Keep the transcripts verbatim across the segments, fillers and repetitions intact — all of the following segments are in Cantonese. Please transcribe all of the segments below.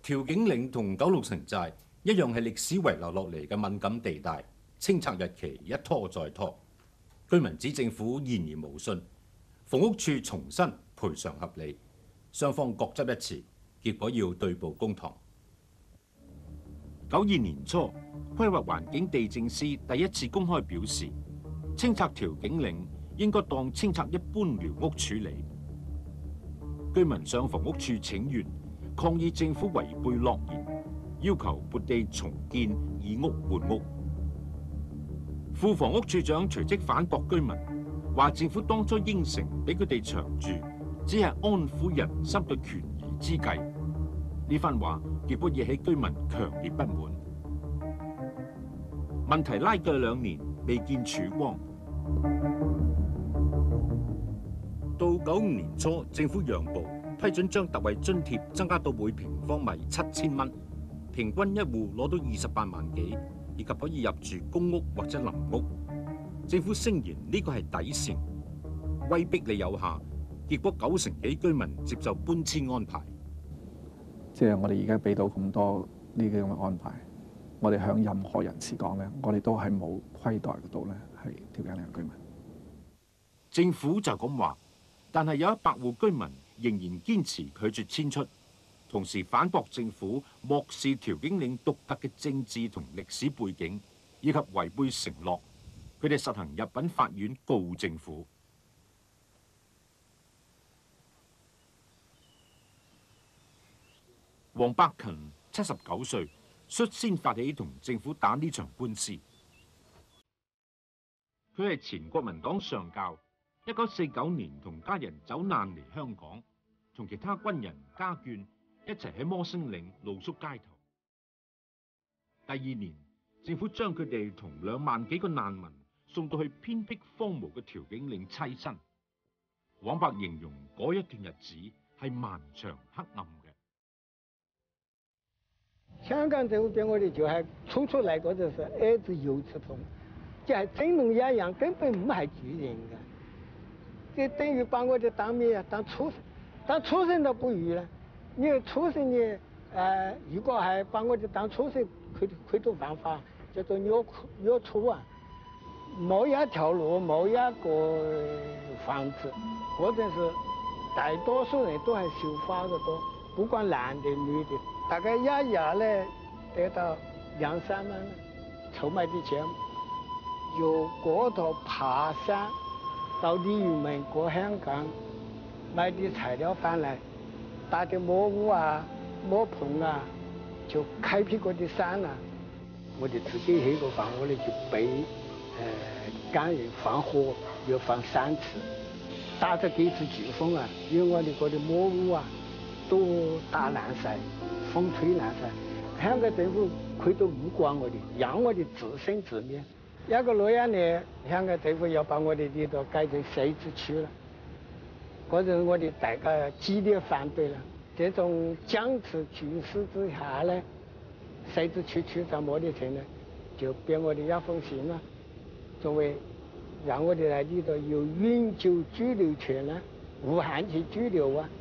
調景嶺同九龍城寨一樣係歷史遺留落嚟嘅敏感地帶，清拆日期一拖再拖。居民指政府言而無信，房屋處重申賠償合理，雙方各執一詞，結果要對簿公堂。九二年初，規劃環境地政司第一次公開表示，清拆調景嶺應該當清拆一般寮屋處理。居民上房屋處請願，抗議政府違背諾言，要求撥地重建以屋換屋。副房屋處長隨即反駁居民，話政府當初應承俾佢哋長住，只係安撫人心嘅權宜之計。呢番話結果惹起居民強烈不滿。問題拉鋸兩年，未見曙光。到九五年初，政府讓步，批准將特惠津貼增加到每平方米七千蚊，平均一戶攞到二十八萬幾，以及可以入住公屋或者臨屋。政府聲言呢個係底線，威逼利有效，結果九成幾居民接受搬遷安排。 即係我哋而家俾到咁多呢啲咁嘅安排，我哋向任何人士講咧，我哋都係冇虧待到咧係調景嶺嘅居民。 政府就咁話。但係有一百戶居民仍然堅持拒絕遷出，同時反駁政府漠視調景嶺獨特嘅政治同歷史背景，以及違背承諾。佢哋實行入稟法院告政府。黃伯勤七十九歲，率先發起同政府打呢場官司。佢係前國民黨上校。一九四九年同家人走難嚟香港，同其他軍人家眷一齊喺摩星嶺露宿街頭。第二年，政府將佢哋同兩萬幾個難民送到去偏僻荒蕪嘅調景嶺棲身。黃伯形容嗰一段日子係漫長黑暗嘅。 香港政府俾我哋就係初出嚟嗰陣時兒子幼稚童，即係整容一樣，根本唔係住人嘅。就等於把我哋當咩啊？當畜生，當畜生都不如啦。你畜生你誒，如果係把我哋當畜生，佢佢都犯法，叫做虐虐畜啊！冇一條路，冇一個房子，嗰陣時大多數人都係受罰嘅多，不管男的女的，大概一日咧得到兩三萬，籌買啲錢，由嗰度爬山。到鯉魚門過香港，買啲材料翻嚟，搭啲木屋啊、木棚啊，就開闢嗰啲山啊。我哋自己起個房，我哋就備誒乾人防火，要放三次，打咗幾次颶風啊，因為我哋嗰啲木屋啊都打爛晒，風吹爛晒。香港政府佢都唔管我哋，讓我哋自生自滅。一個六一年，香港政府要把我哋呢度改成徙置區啦。嗰陣我哋大家激烈反對啦。這種僵持局勢之下咧，徙置區區長莫立成呢，就俾我哋一封信啦，作為讓我哋喺呢度有永久居留權啦，無限期居留啊。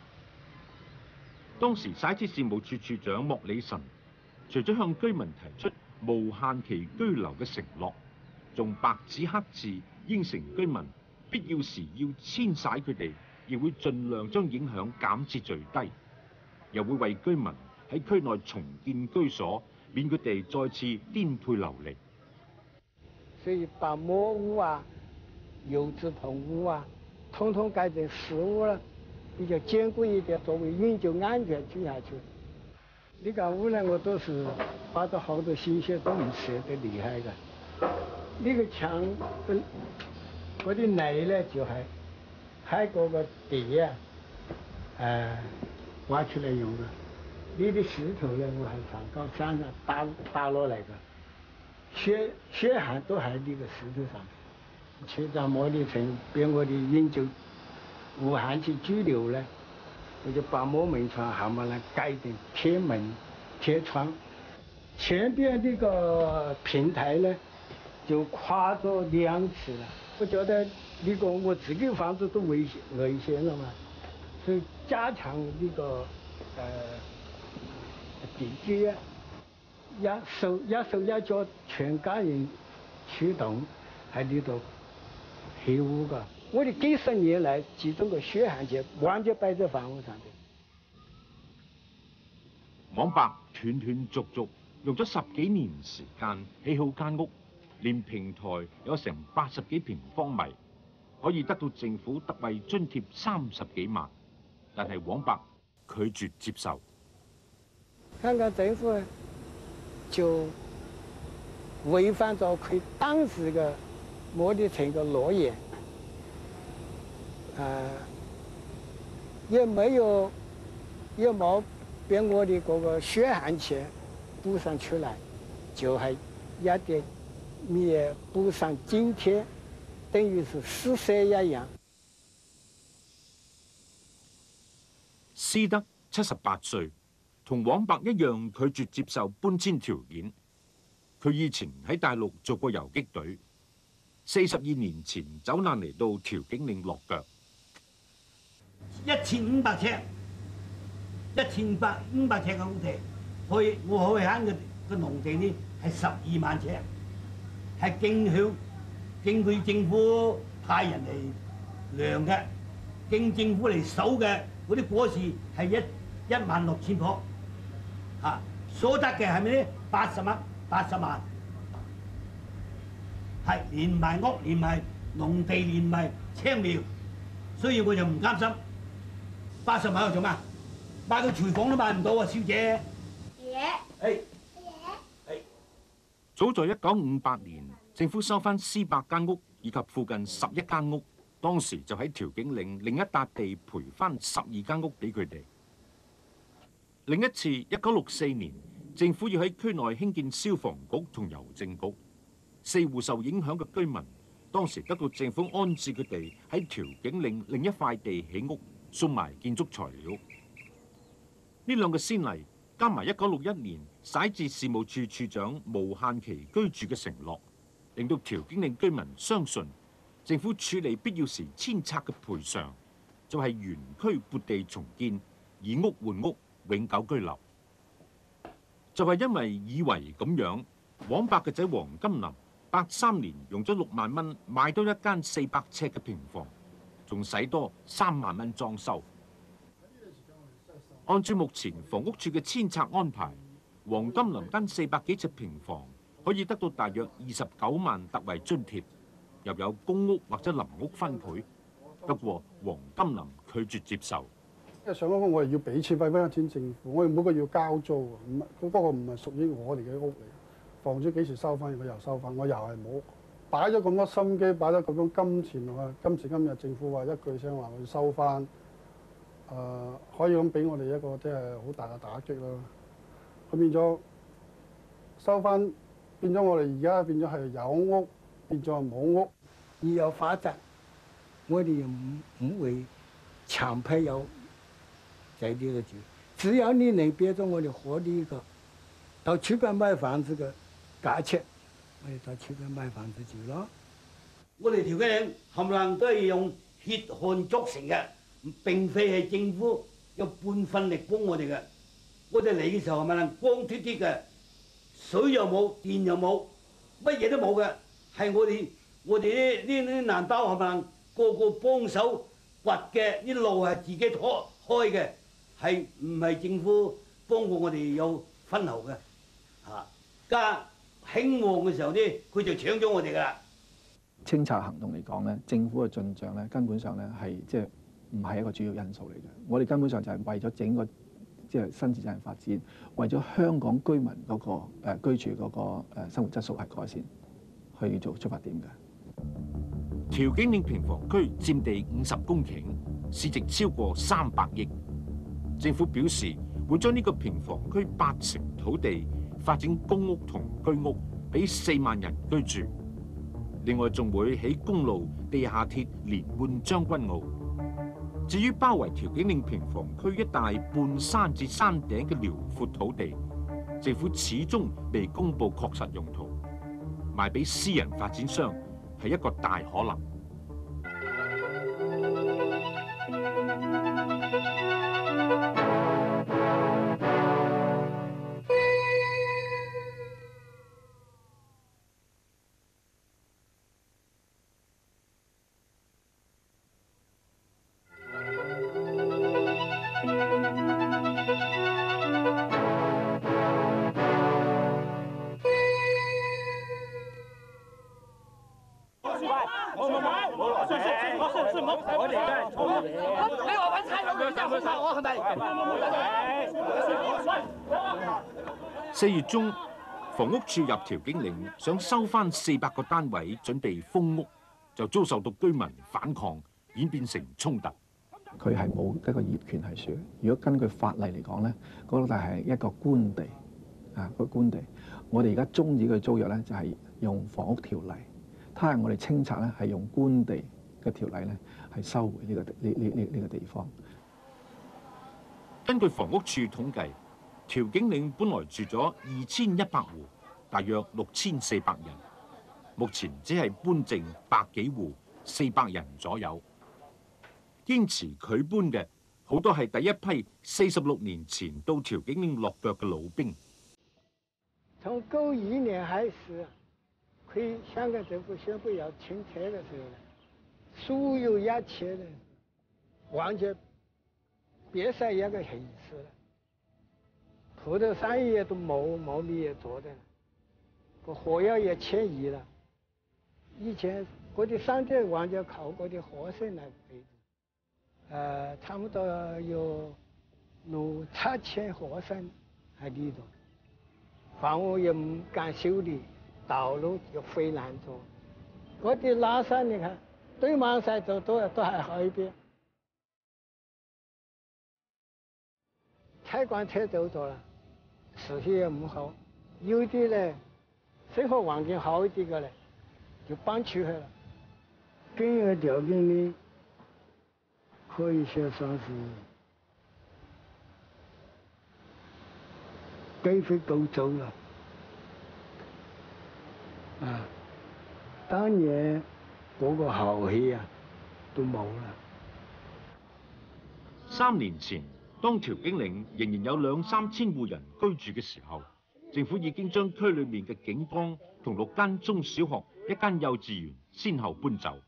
當時徙置事務處處長莫理臣，除咗向居民提出無限期居留嘅承諾，仲白紙黑字應承居民必要時要遷徙佢哋，亦會盡量將影響減至最低，又會為居民喺區內重建居所，免佢哋再次顛沛流離。 所以把木屋啊、幼稚童屋啊，統統改成實屋啦，比較堅固一點，作為永久安全居下去。呢間屋呢，我都是花咗好多心血，都唔捨得離開嘅。呢個牆嘅嗰啲泥咧，就係喺嗰個地啊，誒挖出嚟用嘅。呢啲石頭咧，我係上高山上打打落嚟嘅，血血痕都喺呢個石頭上。區長莫立成俾我哋永久無限期居留咧，我就把木門窗冚唪唥改成鐵門、鐵窗。前邊呢個平台咧，就跨咗兩次了。我覺得呢個我自己房子都危險危險了嘛，所以加強呢個呃必须要要手要手要脚全家人驱动，喺呢度起舞噶。我哋几十年来集中个血汗钱，完全摆在房屋上边。 王伯斷斷續續用咗十幾年時間起好間屋，連平台有成八十幾平方米，可以得到政府特惠津貼三十幾萬，但係王伯拒絕接受。 香港政府就違反咗佢當時嘅摩地城嘅諾言，啊，也沒有也冇俾我哋嗰個血汗錢補上出來，就係一啲咩補上津貼，等於是施捨一樣。 施德七十八歲，同王伯一樣拒絕接受搬遷條件。佢以前喺大陸做過游擊隊，四十二年前走難嚟到調景嶺落腳。 一千五百尺，一千五百五百尺嘅屋地，可以我可以慳嘅嘅農地呢係十二萬尺，係經向經佢政府派人嚟量嘅，經政府嚟收嘅嗰啲果樹係一一萬六千棵，嚇所得嘅係咪咧？八十萬，八十萬，係連埋屋，連埋農地，連埋青苗，所以我就唔甘心。八十萬喺度做咩？買個廚房都買唔到啊，小姐。爺。係。係。 早在一九五八年，政府收翻施伯間屋以及附近十一間屋，當時就喺調景嶺另一笪地賠翻十二間屋俾佢哋。另一次，一九六四年，政府要喺區內興建消防局同郵政局，四戶受影響嘅居民，當時得到政府安置佢哋喺調景嶺另一塊地起屋，送埋建築材料。呢兩個先例，加埋一九六一年徙置事務處處長無限期居住嘅承諾，令到調景嶺居民相信政府處理必要時遷拆嘅賠償，就係原區撥地重建，以屋換屋，永久居留。就係因為以為咁樣，王伯嘅仔黃金林八三年用咗六萬蚊買到一間四百尺嘅平房，仲使多三萬蚊裝修。按照目前房屋處嘅遷拆安排，黃金林間四百幾尺平房可以得到大約二十九萬特惠津貼，又有公屋或者臨屋分配。不過黃金林拒絕接受。 因為上嗰個我哋要俾錢，俾翻錢政府，我哋每個月要交租喎，唔係嗰個唔係屬於我哋嘅屋嚟。房主幾時收翻，佢又收翻，我又係冇擺咗咁多心機，擺咗咁多金錢落去。今時今日政府話一句聲話佢收翻，誒、呃、可以咁俾我哋一個即係好大嘅打擊咯。佢變咗收翻，變咗我哋而家變咗係有屋，變咗係冇屋。 你有發展，我哋唔唔會強迫有在呢個住，只要你能俾咗我哋合理個到出邊買房子嘅價錢，我哋到出邊買房子住咯。 我哋調景嶺冚唪唥都係用血汗築成嘅，並非係政府有半分力幫我哋嘅。我哋嚟嘅時候冚唪唥光脫脫嘅，水又冇，電又冇，乜嘢都冇嘅，係我哋我哋呢呢啲難包冚唪唥個個幫手掘嘅，啲路係自己拖開嘅，係唔係政府幫過我哋有分毫嘅？嚇，家興旺嘅時候咧，佢就搶咗我哋㗎啦。 清拆行動嚟講咧，政府嘅進帳咧，根本上咧係即係唔係一個主要因素嚟嘅。我哋根本上就係為咗整個即係新市鎮發展，為咗香港居民嗰個誒居住嗰個誒生活質素係改善，去做出發點嘅。 調景嶺平房區佔地五十公頃，市值超過三百億。政府表示會將呢個平房區八成土地發展公屋同居屋，俾四萬人居住。另外仲會起公路、地下鐵連貫將軍澳。至於包圍調景嶺平房區一帶半山至山頂嘅遼闊土地，政府始終未公布確實用途，賣俾私人發展商係一個大可能。 我哋真係錯嘅。你話揾差佬，你真係恐嚇我係咪？ 四月中，房屋署入調景嶺，想收翻四百個單位，準備封屋，就遭受到居民反抗，演變成衝突。 佢係冇一個業權係處嘅。如果根據法例嚟講咧，嗰度係一個官地啊，個官地。我哋而家終止佢租約咧，就係用房屋條例。他係我哋清拆咧，係用官地嘅條例咧，係收回呢、這個呢呢呢呢個地方。 根據房屋署統計，調景嶺本來住咗二千一百戶，大約六千四百人，目前只係搬剩百幾戶，四百人左右。堅持佢搬嘅好多係第一批四十六年前到調景嶺落腳嘅老兵。 從九一年開始，佢香港政府宣布要清拆的時候呢，所有一切呢，完全別晒一個形式了。鋪頭生意都冇冇乜嘢做的，個貨要也遷移了。以前嗰啲商店完全靠嗰啲學生來維持，呃，差不多有六七千學生喺呢度。房屋又唔敢修理，道路又非難做，嗰啲垃圾你看堆滿晒都都都係海邊，拆慣拆走咗啦，視線又唔好，有啲咧生活環境好一啲嘅咧，就搬出去啦。跟個調景嶺可以說算是雞飛狗走啦！啊，當年嗰個豪氣啊，都冇啦。 三年前，當調景嶺仍然有兩三千戶人居住嘅時候，政府已經將區裏面嘅警崗同六間中小學、一間幼稚園先後搬走。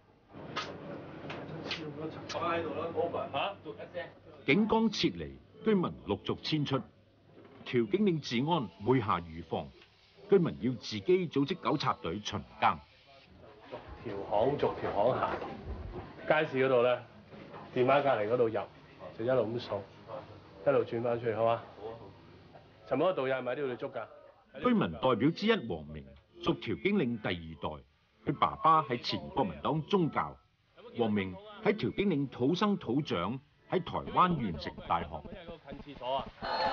警崗撤離，居民陸續遷出。調景嶺治安每下愈況，居民要自己組織糾察隊巡更， 逐條巷逐條巷行，街市嗰度咧，電話隔離嗰度入，就一路咁掃，一路轉翻出去，好嘛？尋日嗰度有係咪呢度你捉㗎？ 居民代表之一黃明屬調景嶺第二代，佢爸爸係前國民黨宗教。黃明喺調景嶺土生土長，喺台灣完成大學。 近廁所啊！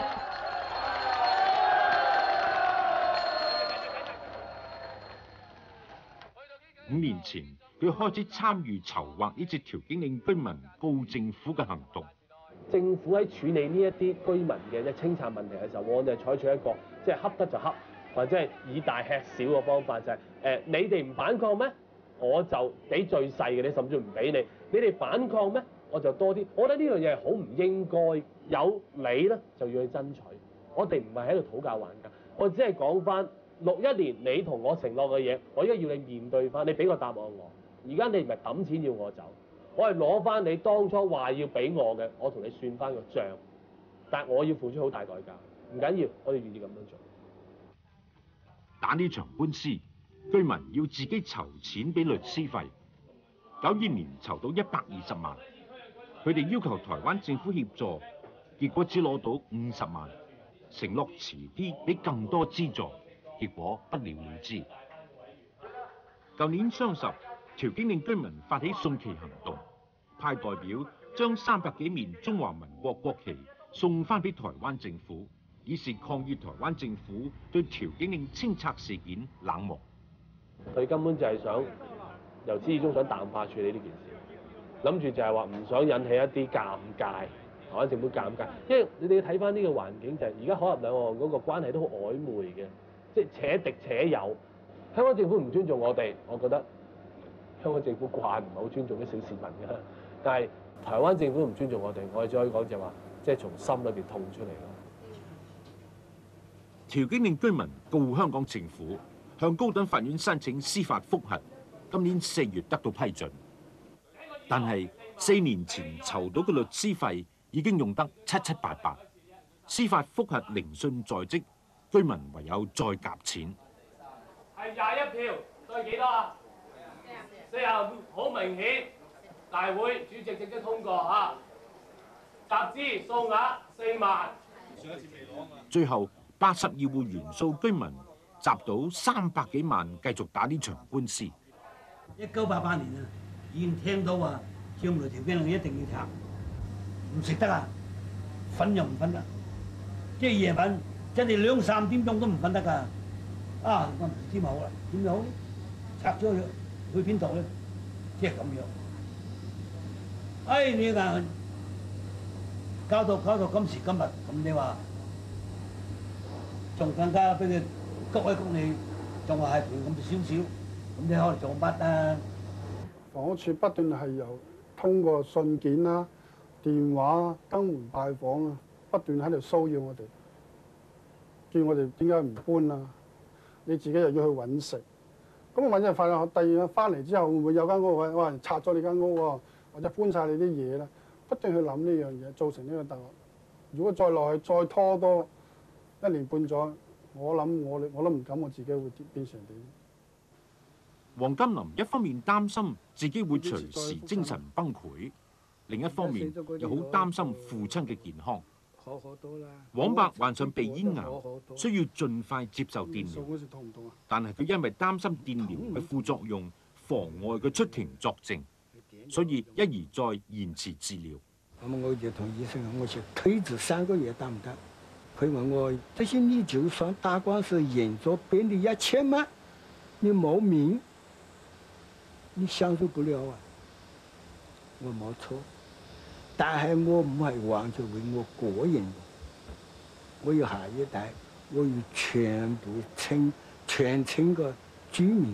五年前，佢開始參與籌劃呢次調景嶺居民告政府嘅行動。 政府喺處理呢一啲居民嘅即係清拆問題嘅時候，我哋係採取一個即係恰得就恰，或者係以大吃小嘅方法，就係、是、誒、呃、你哋唔反抗咩？我就俾最細嘅你，甚至唔俾你。你哋反抗咩？我就多啲。我覺得呢樣嘢係好唔應該。有理咧就要去爭取。我哋唔係喺度討價還價，我只係講翻六一年你同我承諾嘅嘢，我而家要你面對翻。你俾個答案我。而家你唔係揼錢要我走，我係攞翻你當初話要俾我嘅，我同你算翻個帳。但係我要付出好大代價，唔緊要，我哋願意咁樣做。 打呢場官司，居民要自己籌錢俾律師費。九二年籌到一百二十萬，佢哋要求台灣政府協助，結果只攞到五十萬，承諾遲啲俾更多資助，結果不了了之。舊年雙十，調景嶺居民發起送旗行動，派代表將三百幾面中華民國國旗送翻俾台灣政府，以示抗議台灣政府對調景嶺清拆事件冷漠。 佢根本就係想由始至終想淡化處理呢件事，諗住就係話唔想引起一啲尷尬，台灣政府尷尬。因為你哋睇翻呢個環境就係而家海峽兩岸嗰個關係都好曖昧嘅，即係且敵且友。香港政府唔尊重我哋，我覺得香港政府慣唔係好尊重啲小市民嘅，但係台灣政府唔尊重我哋，我哋只可以講就係話，即係從心裏邊痛出嚟咯。 調景嶺居民告香港政府，向高等法院申請司法覆核，今年四月得到批准，但係四年前籌到嘅律師費已經用得七七八八，司法覆核聆訊在即，居民唯有再夾錢。 係廿一票，對幾多啊？四最後好明顯，大會主席直接通過嚇，集資數額四萬。 最後八十二戶元素居民集到三百幾萬，繼續打呢場官司。 一九八八年啊，已經聽到話將來條頸一定要拆，唔食得啊，瞓又唔瞓得，即係夜晚真係兩三點鐘都唔瞓得㗎。啊，我唔知點好啦，點樣好咧？拆咗佢去邊度咧？即係咁樣。哎，你話搞到搞到今時今日，咁你話仲更加俾佢谷一谷你，仲話係賠咁少少，咁你可能做乜啊？ 房屋署不斷係由通過信件啦、電話、登門拜訪啊，不斷喺度騷擾我哋，叫我哋點解唔搬啊？你自己又要去揾食，咁我揾日發現，第二日翻嚟之後會唔會有間屋話哇拆咗你間屋喎，或者搬晒你啲嘢咧？不斷去諗呢樣嘢，造成呢個答案。如果再落去再拖多一年半載，我諗我我都唔敢我自己會變成點。 黃金林一方面擔心自己會隨時精神崩潰，另一方面又好擔心父親嘅健康。黃伯患上鼻咽癌，需要盡快接受電療，但係佢因為擔心電療嘅副作用妨礙佢出庭作證，所以一而再延遲治療。 咁我就同醫生講，我說推遲三個月得唔得？佢問我，這些你就算打官司贏咗，俾你一千萬，你冇命，你享受不了啊！我冇錯。但係我唔係完全為我個人，我要下一代，我要全部村全村嘅居民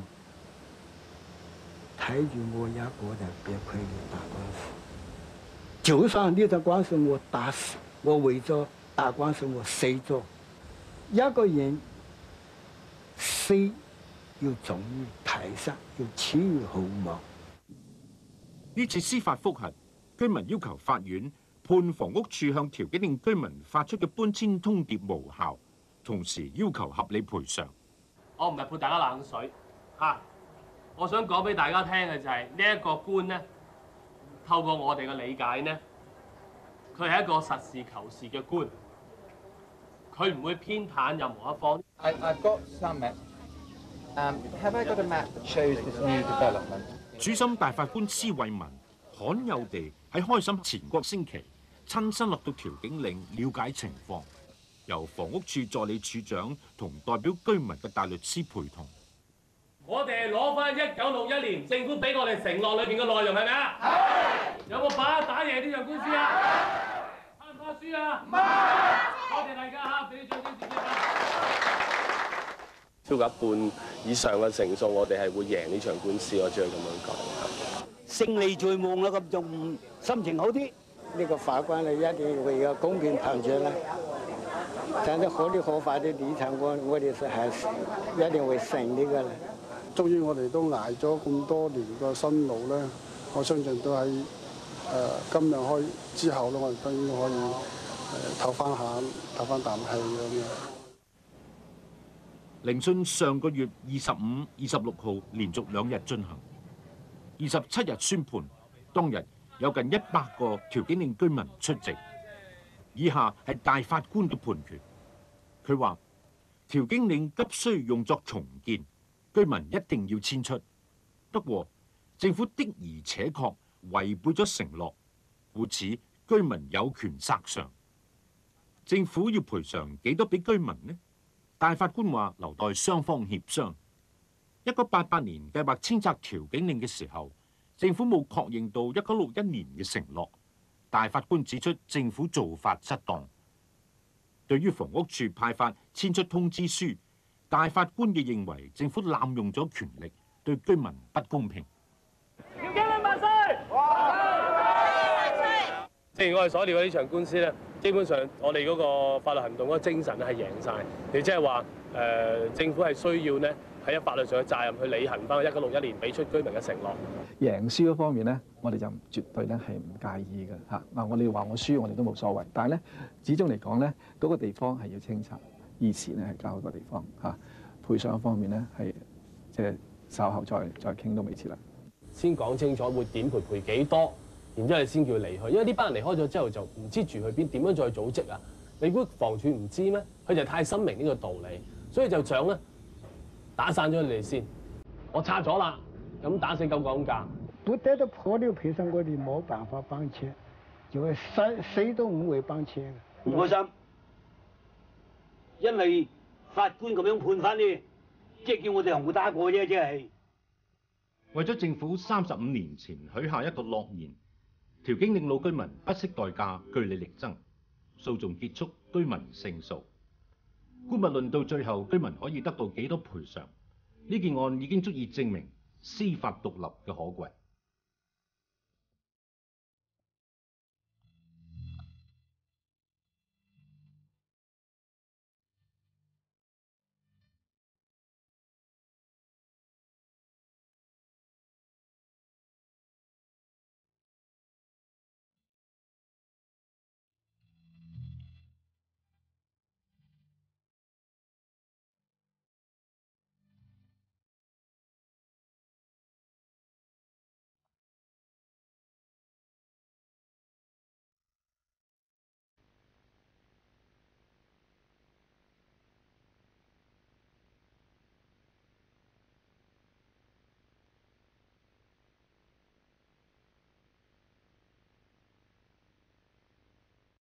睇住我一個人，別佢哋打官司。就算呢場官司我打死，我為咗打官司我死咗，一個人死要重於泰山，要千於鴻毛。 呢次司法覆核，居民要求法院判房屋署向調景嶺居民發出嘅搬遷通牒無效，同時要求合理賠償。 我唔係潑大家冷水嚇、啊，我想講俾大家聽嘅就係呢一個官咧，透過我哋嘅理解咧，佢係一個實事求是嘅官，佢唔會偏袒任何一方。 I, I've got some map. Um, have I got a map that shows this new development? 主審大法官施慧文罕有地喺開審前個星期親身落到調景嶺了解情況，由房屋處助理處長同代表居民嘅大律師陪同。 我哋攞翻一九六一年政府俾我哋承諾裏邊嘅內容係咪啊？係。有冇把握打贏呢場官司啊？怕唔怕輸啊？唔怕。多謝大家嚇，俾啲掌聲自己超過一半以上嘅成數，我哋係會贏呢場官司，我只係咁樣講。 勝利在望啦，咁仲心情好啲。 呢個法官咧一定會有公平判決啦，但係合理合法的立場，我我哋是係一定會勝利㗎啦。 終於我哋都捱咗咁多年個辛勞咧，我相信都喺誒、呃、今日開之後咧，我哋都應該可以誒唞翻下，唞翻啖氣咁樣。 聆訊上個月二十五、二十六號連續兩日進行，二十七日宣判。當日有近一百個調景嶺居民出席。以下係大法官嘅判決。佢話：調景嶺急需用作重建，居民一定要遷出。不過政府的而且確違背咗承諾，故此居民有權索償。政府要賠償幾多俾居民呢？大法官話留待雙方協商。一九八八年計劃遷拆調景嶺嘅時候，政府冇確認到一九六一年嘅承諾。大法官指出政府做法失當。對於房屋處派發遷出通知書，大法官亦認為政府濫用咗權力，對居民不公平。 調景嶺萬歲！正如我哋所料嘅呢場官司咧，基本上我哋嗰個法律行動嗰個精神咧係贏晒。亦即係話誒，政府係需要咧喺法律上嘅責任去履行翻一九六一年俾出居民嘅承諾。 贏輸嗰方面咧，我哋就絕對咧係唔介意嘅嚇。嗱，我哋話我輸，我哋都冇所謂。但係咧，始終嚟講咧，嗰個地方係要清拆，以前咧係交一個地方嚇。賠償方面咧係即係稍後再再傾都未遲啦。 先講清楚會點賠賠幾多，然之後你先叫佢離去。因為呢班人離開咗之後就唔知住去邊，點樣再組織啊？你估房署唔知咩？佢就太深明呢個道理，所以就想咧打散咗你哋先。我拆咗啦，咁打死狗講價。 不得到破裂賠償，我哋冇辦法幫錢，就係誰誰都唔會幫錢。 唔開心，因為法官咁樣判翻呢，即係叫我哋紅打過啫，即係。 為咗政府三十五年前許下一個諾言，調景嶺老居民不惜代價據理力爭，訴訟結束，居民勝訴。姑勿論到最後居民可以得到幾多賠償，呢件案已經足以證明司法獨立嘅可貴。